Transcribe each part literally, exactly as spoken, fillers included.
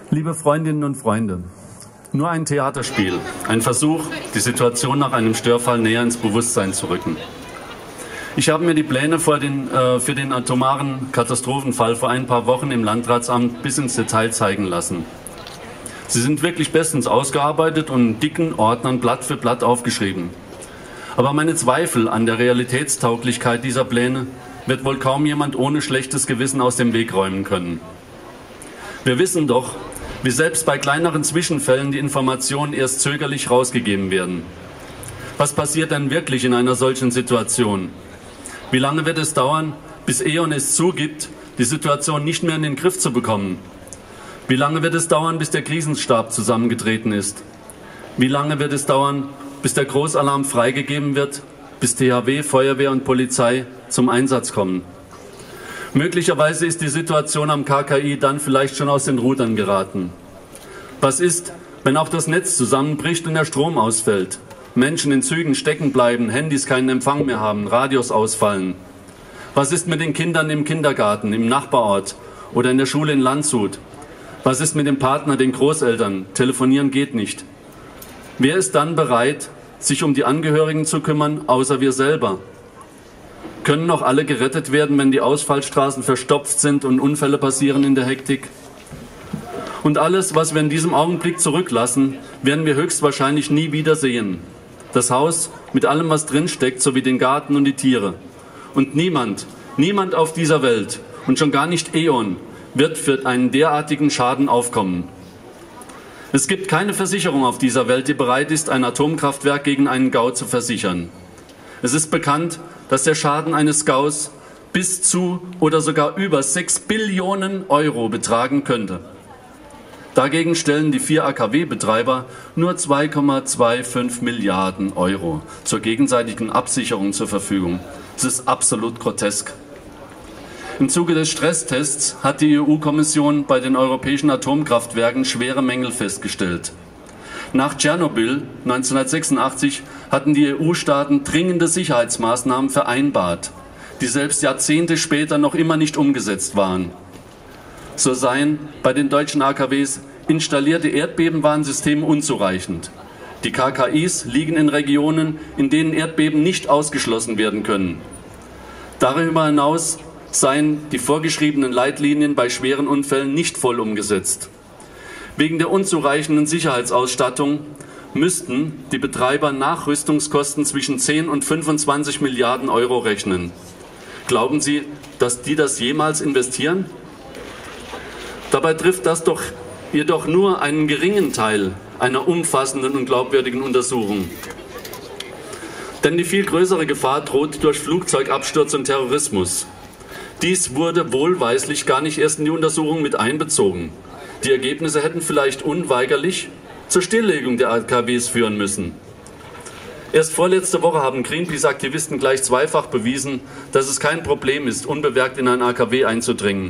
Liebe Freundinnen und Freunde, nur ein Theaterspiel, ein Versuch, die Situation nach einem Störfall näher ins Bewusstsein zu rücken. Ich habe mir die Pläne für den, äh, für den atomaren Katastrophenfall vor ein paar Wochen im Landratsamt bis ins Detail zeigen lassen. Sie sind wirklich bestens ausgearbeitet und in dicken Ordnern Blatt für Blatt aufgeschrieben. Aber meine Zweifel an der Realitätstauglichkeit dieser Pläne wird wohl kaum jemand ohne schlechtes Gewissen aus dem Weg räumen können. Wir wissen doch, wie selbst bei kleineren Zwischenfällen die Informationen erst zögerlich rausgegeben werden. Was passiert denn wirklich in einer solchen Situation? Wie lange wird es dauern, bis E.ON es zugibt, die Situation nicht mehr in den Griff zu bekommen? Wie lange wird es dauern, bis der Krisenstab zusammengetreten ist? Wie lange wird es dauern, bis der Großalarm freigegeben wird, bis T H W, Feuerwehr und Polizei zum Einsatz kommen? Möglicherweise ist die Situation am K K I dann vielleicht schon aus den Rudern geraten. Was ist, wenn auch das Netz zusammenbricht und der Strom ausfällt? Menschen in Zügen stecken bleiben, Handys keinen Empfang mehr haben, Radios ausfallen. Was ist mit den Kindern im Kindergarten, im Nachbarort oder in der Schule in Landshut? Was ist mit dem Partner, den Großeltern? Telefonieren geht nicht. Wer ist dann bereit, sich um die Angehörigen zu kümmern, außer wir selber? Können noch alle gerettet werden, wenn die Ausfallstraßen verstopft sind und Unfälle passieren in der Hektik? Und alles, was wir in diesem Augenblick zurücklassen, werden wir höchstwahrscheinlich nie wieder sehen. Das Haus mit allem, was drinsteckt, sowie den Garten und die Tiere. Und niemand, niemand auf dieser Welt und schon gar nicht E.ON wird für einen derartigen Schaden aufkommen. Es gibt keine Versicherung auf dieser Welt, die bereit ist, ein Atomkraftwerk gegen einen Gau zu versichern. Es ist bekannt, dass der Schaden eines Gaus bis zu oder sogar über sechs Billionen Euro betragen könnte. Dagegen stellen die vier A K W-Betreiber nur zwei Komma fünfundzwanzig Milliarden Euro zur gegenseitigen Absicherung zur Verfügung. Das ist absolut grotesk. Im Zuge des Stresstests hat die E U-Kommission bei den europäischen Atomkraftwerken schwere Mängel festgestellt. Nach Tschernobyl neunzehnhundertsechsundachtzig hatten die E U-Staaten dringende Sicherheitsmaßnahmen vereinbart, die selbst Jahrzehnte später noch immer nicht umgesetzt waren. So seien bei den deutschen A K Ws installierte Erdbebenwarnsysteme unzureichend. Die K K Is liegen in Regionen, in denen Erdbeben nicht ausgeschlossen werden können. Darüber hinaus seien die vorgeschriebenen Leitlinien bei schweren Unfällen nicht voll umgesetzt. Wegen der unzureichenden Sicherheitsausstattung müssten die Betreiber Nachrüstungskosten zwischen zehn und fünfundzwanzig Milliarden Euro rechnen. Glauben Sie, dass die das jemals investieren? Dabei trifft das doch jedoch nur einen geringen Teil einer umfassenden und glaubwürdigen Untersuchung. Denn die viel größere Gefahr droht durch Flugzeugabsturz und Terrorismus. Dies wurde wohlweislich gar nicht erst in die Untersuchung mit einbezogen. Die Ergebnisse hätten vielleicht unweigerlich zur Stilllegung der A K Ws führen müssen. Erst vorletzte Woche haben Greenpeace-Aktivisten gleich zweifach bewiesen, dass es kein Problem ist, unbemerkt in ein A K W einzudringen.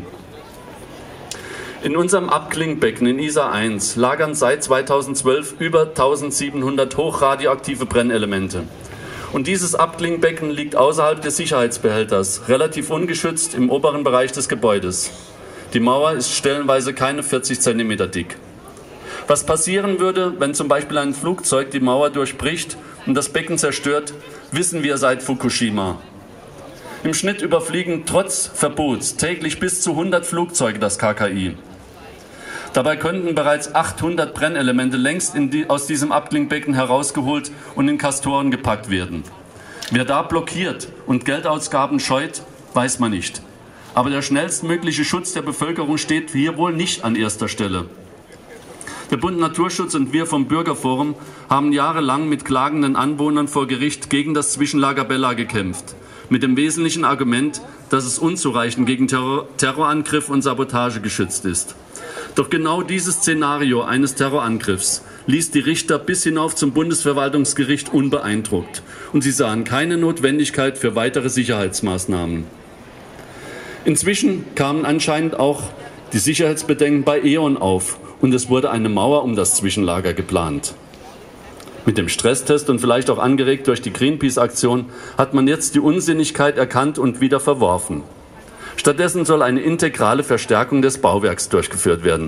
In unserem Abklingbecken in Isar eins lagern seit zweitausendzwölf über eintausendsiebenhundert hochradioaktive Brennelemente. Und dieses Abklingbecken liegt außerhalb des Sicherheitsbehälters, relativ ungeschützt im oberen Bereich des Gebäudes. Die Mauer ist stellenweise keine vierzig Zentimeter dick. Was passieren würde, wenn zum Beispiel ein Flugzeug die Mauer durchbricht und das Becken zerstört, wissen wir seit Fukushima. Im Schnitt überfliegen trotz Verbots täglich bis zu hundert Flugzeuge das K K I. Dabei könnten bereits achthundert Brennelemente längst in die, aus diesem Abklingbecken herausgeholt und in Kastoren gepackt werden. Wer da blockiert und Geldausgaben scheut, weiß man nicht. Aber der schnellstmögliche Schutz der Bevölkerung steht hier wohl nicht an erster Stelle. Der Bund Naturschutz und wir vom Bürgerforum haben jahrelang mit klagenden Anwohnern vor Gericht gegen das Zwischenlager Bella gekämpft. Mit dem wesentlichen Argument, dass es unzureichend gegen Terror, Terrorangriff und Sabotage geschützt ist. Doch genau dieses Szenario eines Terrorangriffs ließ die Richter bis hinauf zum Bundesverwaltungsgericht unbeeindruckt. Und sie sahen keine Notwendigkeit für weitere Sicherheitsmaßnahmen. Inzwischen kamen anscheinend auch die Sicherheitsbedenken bei E.ON auf und es wurde eine Mauer um das Zwischenlager geplant. Mit dem Stresstest und vielleicht auch angeregt durch die Greenpeace-Aktion hat man jetzt die Unsinnigkeit erkannt und wieder verworfen. Stattdessen soll eine integrale Verstärkung des Bauwerks durchgeführt werden.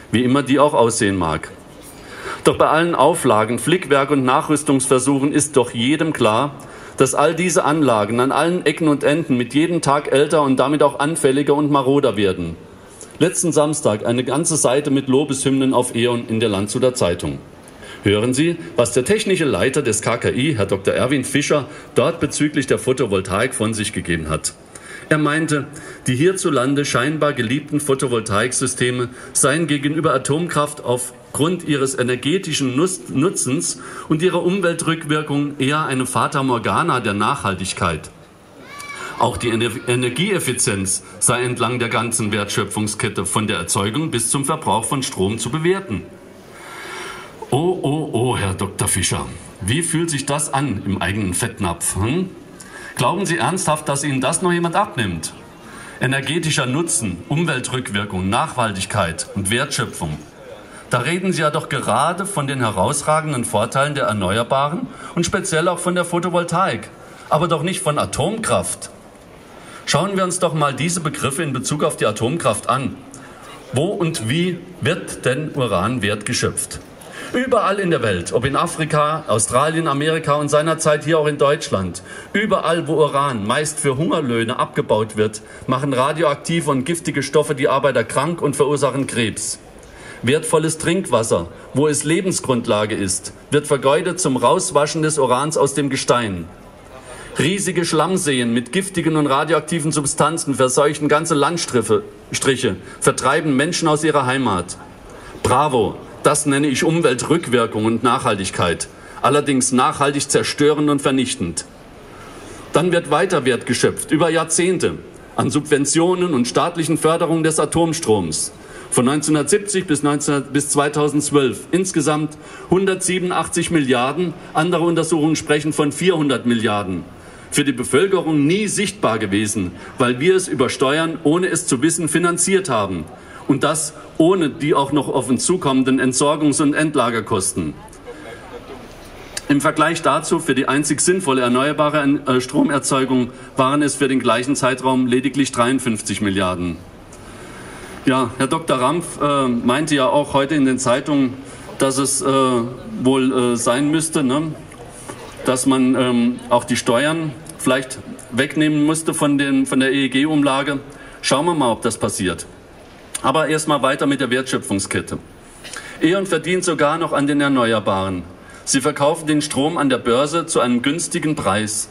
wie immer die auch aussehen mag. Doch bei allen Auflagen, Flickwerk und Nachrüstungsversuchen ist doch jedem klar, dass all diese Anlagen an allen Ecken und Enden mit jedem Tag älter und damit auch anfälliger und maroder werden. Letzten Samstag eine ganze Seite mit Lobeshymnen auf E O N in der Landshuter Zeitung. Hören Sie, was der technische Leiter des K K I, Herr Doktor Erwin Fischer, dort bezüglich der Photovoltaik von sich gegeben hat. Er meinte, die hierzulande scheinbar geliebten Photovoltaiksysteme seien gegenüber Atomkraft aufgrund ihres energetischen Nutzens und ihrer Umweltrückwirkung eher eine Fata Morgana der Nachhaltigkeit. Auch die Energieeffizienz sei entlang der ganzen Wertschöpfungskette von der Erzeugung bis zum Verbrauch von Strom zu bewerten. Oh, oh, oh, Herr Doktor Fischer, wie fühlt sich das an im eigenen Fettnapf? Hm? Glauben Sie ernsthaft, dass Ihnen das noch jemand abnimmt? Energetischer Nutzen, Umweltrückwirkung, Nachhaltigkeit und Wertschöpfung. Da reden Sie ja doch gerade von den herausragenden Vorteilen der Erneuerbaren und speziell auch von der Photovoltaik, aber doch nicht von Atomkraft. Schauen wir uns doch mal diese Begriffe in Bezug auf die Atomkraft an. Wo und wie wird denn Uran wertgeschöpft? Überall in der Welt, ob in Afrika, Australien, Amerika und seinerzeit hier auch in Deutschland, überall, wo Uran meist für Hungerlöhne abgebaut wird, machen radioaktive und giftige Stoffe die Arbeiter krank und verursachen Krebs. Wertvolles Trinkwasser, wo es Lebensgrundlage ist, wird vergeudet zum Rauswaschen des Urans aus dem Gestein. Riesige Schlammseen mit giftigen und radioaktiven Substanzen verseuchen ganze Landstriche, vertreiben Menschen aus ihrer Heimat. Bravo! Das nenne ich Umweltrückwirkung und Nachhaltigkeit, allerdings nachhaltig zerstörend und vernichtend. Dann wird weiter Wert geschöpft, über Jahrzehnte, an Subventionen und staatlichen Förderungen des Atomstroms. Von neunzehnhundertsiebzig bis, bis zweitausendzwölf insgesamt hundertsiebenundachtzig Milliarden, andere Untersuchungen sprechen von vierhundert Milliarden. Für die Bevölkerung nie sichtbar gewesen, weil wir es über Steuern, ohne es zu wissen, finanziert haben. Und das ohne die auch noch auf uns zukommenden Entsorgungs- und Endlagerkosten. Im Vergleich dazu, für die einzig sinnvolle erneuerbare Stromerzeugung waren es für den gleichen Zeitraum lediglich dreiundfünfzig Milliarden. Ja, Herr Doktor Rampf äh, meinte ja auch heute in den Zeitungen, dass es äh, wohl äh, sein müsste, ne, dass man ähm, auch die Steuern vielleicht wegnehmen musste von, den, von der E E G-Umlage. Schauen wir mal, ob das passiert. Aber erstmal weiter mit der Wertschöpfungskette. E O N verdient sogar noch an den Erneuerbaren. Sie verkaufen den Strom an der Börse zu einem günstigen Preis.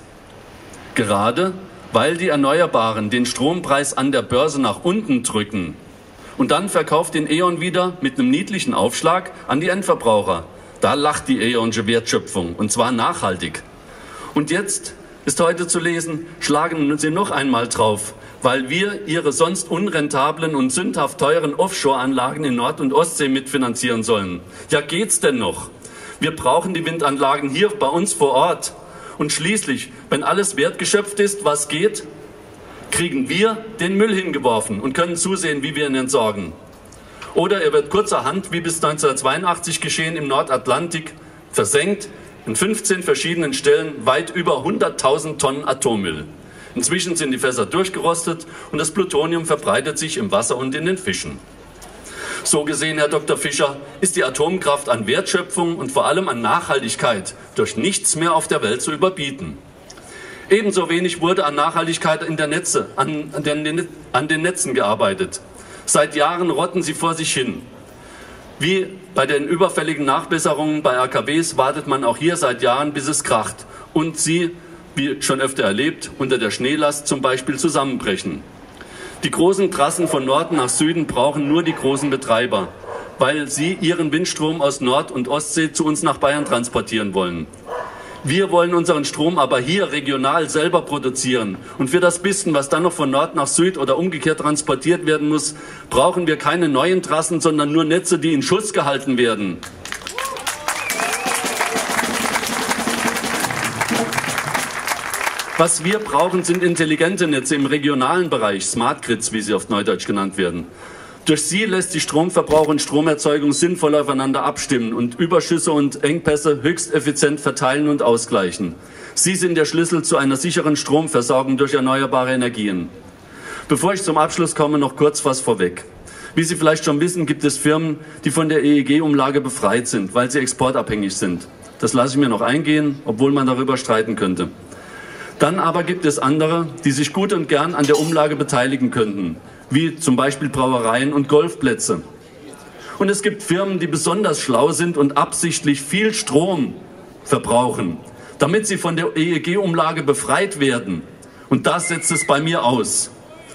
Gerade weil die Erneuerbaren den Strompreis an der Börse nach unten drücken. Und dann verkauft den E O N wieder mit einem niedlichen Aufschlag an die Endverbraucher. Da lacht die E O N-sche Wertschöpfung, und zwar nachhaltig. Und jetzt ist heute zu lesen, schlagen Sie noch einmal drauf, weil wir Ihre sonst unrentablen und sündhaft teuren Offshore-Anlagen in Nord- und Ostsee mitfinanzieren sollen. Ja, geht's denn noch? Wir brauchen die Windanlagen hier bei uns vor Ort. Und schließlich, wenn alles wertgeschöpft ist, was geht, kriegen wir den Müll hingeworfen und können zusehen, wie wir ihn entsorgen. Oder er wird kurzerhand, wie bis neunzehnhundertzweiundachtzig geschehen, im Nordatlantik versenkt, in fünfzehn verschiedenen Stellen weit über hunderttausend Tonnen Atommüll. Inzwischen sind die Fässer durchgerostet und das Plutonium verbreitet sich im Wasser und in den Fischen. So gesehen, Herr Doktor Fischer, ist die Atomkraft an Wertschöpfung und vor allem an Nachhaltigkeit durch nichts mehr auf der Welt zu überbieten. Ebenso wenig wurde an Nachhaltigkeit in der Netze, an, den, an den Netzen gearbeitet. Seit Jahren rotten sie vor sich hin. Wie bei den überfälligen Nachbesserungen bei A K Ws wartet man auch hier seit Jahren, bis es kracht und sie, wie schon öfter erlebt, unter der Schneelast zum Beispiel zusammenbrechen. Die großen Trassen von Norden nach Süden brauchen nur die großen Betreiber, weil sie ihren Windstrom aus Nord- und Ostsee zu uns nach Bayern transportieren wollen. Wir wollen unseren Strom aber hier regional selber produzieren. Und für das bisschen, was dann noch von Nord nach Süd oder umgekehrt transportiert werden muss, brauchen wir keine neuen Trassen, sondern nur Netze, die in Schuss gehalten werden. Was wir brauchen, sind intelligente Netze im regionalen Bereich, Smart Grids, wie sie auf Neudeutsch genannt werden. Durch sie lässt sich Stromverbrauch und Stromerzeugung sinnvoll aufeinander abstimmen und Überschüsse und Engpässe höchst effizient verteilen und ausgleichen. Sie sind der Schlüssel zu einer sicheren Stromversorgung durch erneuerbare Energien. Bevor ich zum Abschluss komme, noch kurz was vorweg. Wie Sie vielleicht schon wissen, gibt es Firmen, die von der E E G-Umlage befreit sind, weil sie exportabhängig sind. Das lasse ich mir noch eingehen, obwohl man darüber streiten könnte. Dann aber gibt es andere, die sich gut und gern an der Umlage beteiligen könnten, wie zum Beispiel Brauereien und Golfplätze. Und es gibt Firmen, die besonders schlau sind und absichtlich viel Strom verbrauchen, damit sie von der E E G-Umlage befreit werden. Und das setzt es bei mir aus.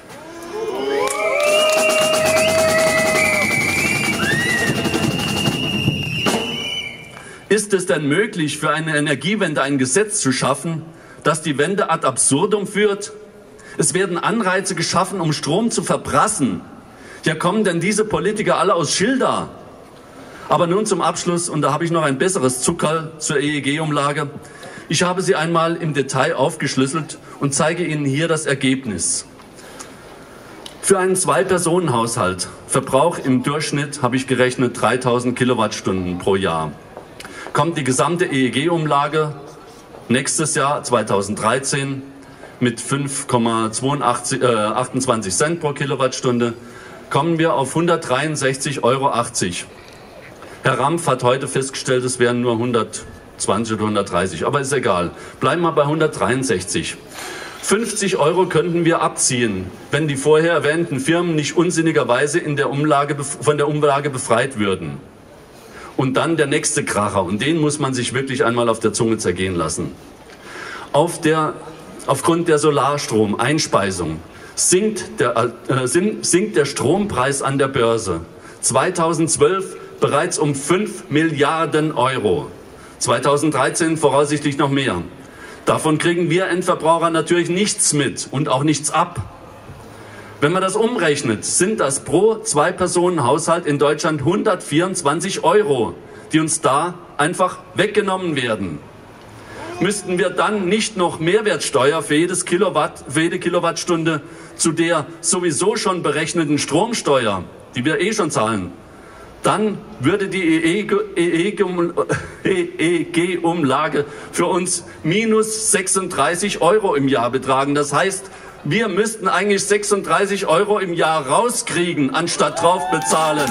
Ist es denn möglich, für eine Energiewende ein Gesetz zu schaffen, das die Wende ad absurdum führt? Es werden Anreize geschaffen, um Strom zu verprassen. Ja, kommen denn diese Politiker alle aus Schilda? Aber nun zum Abschluss, und da habe ich noch ein besseres Zuckerl zur E E G-Umlage. Ich habe sie einmal im Detail aufgeschlüsselt und zeige Ihnen hier das Ergebnis. Für einen Zwei-Personen-Haushalt, Verbrauch im Durchschnitt, habe ich gerechnet, dreitausend Kilowattstunden pro Jahr. Kommt die gesamte E E G-Umlage nächstes Jahr, zweitausenddreizehn, mit fünf Komma achtundzwanzig Cent pro Kilowattstunde, kommen wir auf hundertdreiundsechzig Euro achtzig. Herr Rampf hat heute festgestellt, es wären nur hundertzwanzig oder hundertdreißig, aber ist egal. Bleiben wir bei hundertdreiundsechzig. fünfzig Euro könnten wir abziehen, wenn die vorher erwähnten Firmen nicht unsinnigerweise in der Umlage, von der Umlage befreit würden. Und dann der nächste Kracher, und den muss man sich wirklich einmal auf der Zunge zergehen lassen. Auf der, aufgrund der Solarstromeinspeisung sinkt der, äh, sinkt der Strompreis an der Börse zweitausendzwölf bereits um fünf Milliarden Euro. zweitausenddreizehn voraussichtlich noch mehr. Davon kriegen wir Endverbraucher natürlich nichts mit und auch nichts ab. Wenn man das umrechnet, sind das pro Zwei-Personen-Haushalt in Deutschland hundertvierundzwanzig Euro, die uns da einfach weggenommen werden. Müssten wir dann nicht noch Mehrwertsteuer für, jedes Kilowatt, für jede Kilowattstunde zu der sowieso schon berechneten Stromsteuer, die wir eh schon zahlen, dann würde die E E G-Umlage für uns minus sechsunddreißig Euro im Jahr betragen. Das heißt, wir müssten eigentlich sechsunddreißig Euro im Jahr rauskriegen, anstatt drauf bezahlen.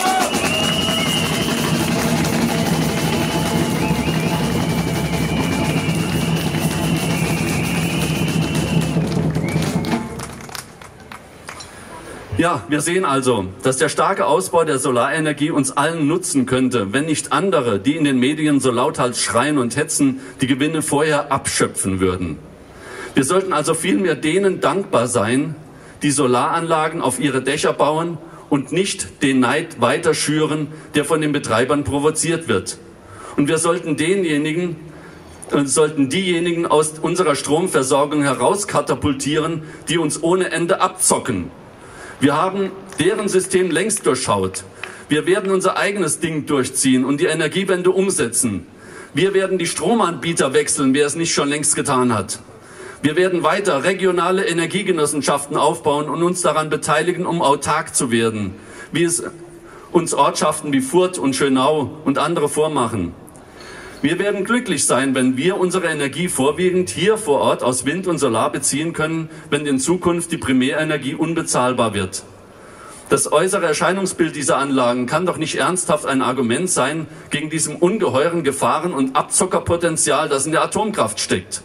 Ja, wir sehen also, dass der starke Ausbau der Solarenergie uns allen nutzen könnte, wenn nicht andere, die in den Medien so lauthals schreien und hetzen, die Gewinne vorher abschöpfen würden. Wir sollten also vielmehr denen dankbar sein, die Solaranlagen auf ihre Dächer bauen und nicht den Neid weiter schüren, der von den Betreibern provoziert wird. Und wir sollten denjenigen, äh, sollten diejenigen aus unserer Stromversorgung herauskatapultieren, die uns ohne Ende abzocken. Wir haben deren System längst durchschaut. Wir werden unser eigenes Ding durchziehen und die Energiewende umsetzen. Wir werden die Stromanbieter wechseln, wer es nicht schon längst getan hat. Wir werden weiter regionale Energiegenossenschaften aufbauen und uns daran beteiligen, um autark zu werden, wie es uns Ortschaften wie Furth und Schönau und andere vormachen. Wir werden glücklich sein, wenn wir unsere Energie vorwiegend hier vor Ort aus Wind und Solar beziehen können, wenn in Zukunft die Primärenergie unbezahlbar wird. Das äußere Erscheinungsbild dieser Anlagen kann doch nicht ernsthaft ein Argument sein gegen diesem ungeheuren Gefahren- und Abzockerpotenzial, das in der Atomkraft steckt.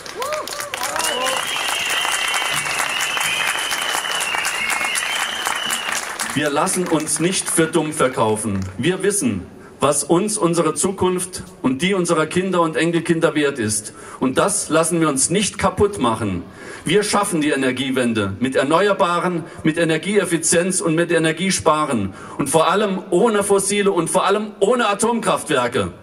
Wir lassen uns nicht für dumm verkaufen. Wir wissen, was uns unsere Zukunft und die unserer Kinder und Enkelkinder wert ist. Und das lassen wir uns nicht kaputt machen. Wir schaffen die Energiewende mit Erneuerbaren, mit Energieeffizienz und mit Energiesparen. Und vor allem ohne fossile und vor allem ohne Atomkraftwerke.